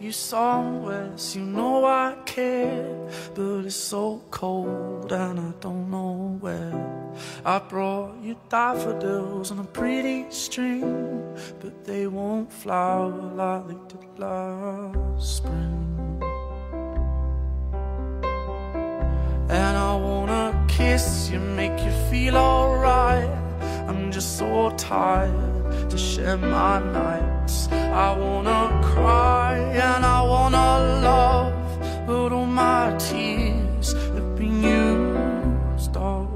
you somewhere, so you know I care. But it's so cold and I don't know where. I brought you daffodils on a pretty string, but they won't flower like they did last spring. And I wanna kiss you, make you feel alright. I'm just so tired to share my nights. I wanna cry and I wanna love, but all my tears have been used up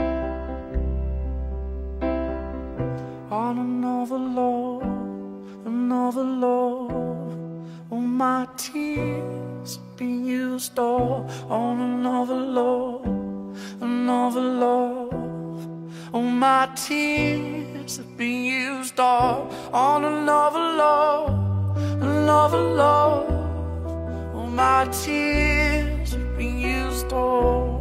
on another love, another love. All my tears have been used up on another love, another love. All my tears have been used up on another love, another love. All my tears have been used up.